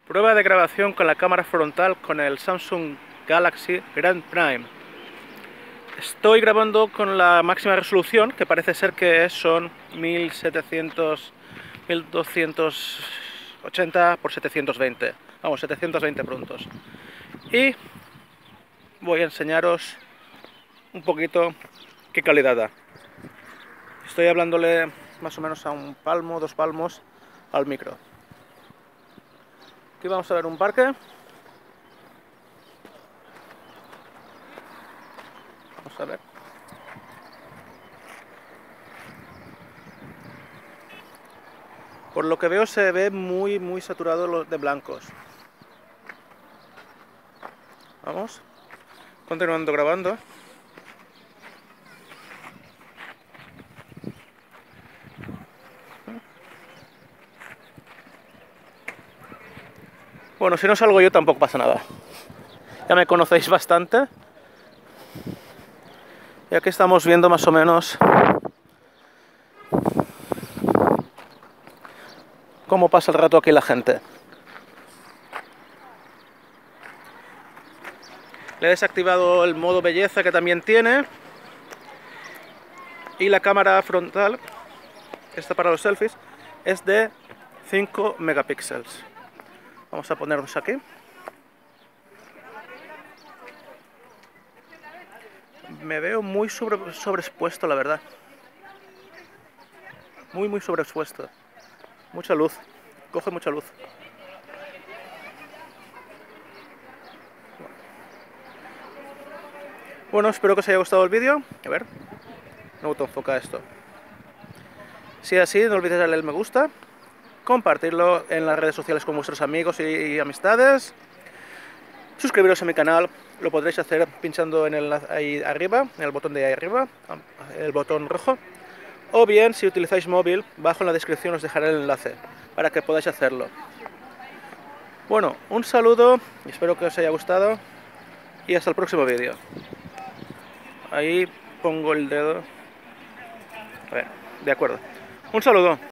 Prueba de grabación con la cámara frontal con el Samsung Galaxy Grand Prime. Estoy grabando con la máxima resolución, que parece ser que son 1280 por 720. Vamos, 720 puntos. Y voy a enseñaros un poquito qué calidad da. Estoy hablándole más o menos a un palmo, 2 palmos al micro. Aquí vamos a ver un parque. Vamos a ver. Por lo que veo se ve muy saturado de blancos. Vamos. Continuando grabando. Bueno, si no salgo yo tampoco pasa nada. Ya me conocéis bastante. Y aquí estamos viendo más o menos cómo pasa el rato aquí la gente. Le he desactivado el modo belleza que también tiene. Y la cámara frontal, esta para los selfies, es de 5 megapíxeles. Vamos a ponernos aquí. Me veo muy sobreexpuesto, la verdad. Muy sobreexpuesto. Mucha luz. Coge mucha luz. Bueno, espero que os haya gustado el vídeo. A ver, no autoenfoca esto. Si es así, no olvidéis darle el me gusta, compartirlo en las redes sociales con vuestros amigos y amistades, suscribiros a mi canal. Lo podréis hacer pinchando en el ahí arriba, en el botón de ahí arriba, el botón rojo. O bien, si utilizáis móvil, bajo en la descripción os dejaré el enlace para que podáis hacerlo. Bueno, un saludo, espero que os haya gustado y hasta el próximo vídeo. Ahí pongo el dedo. A ver, de acuerdo. Un saludo.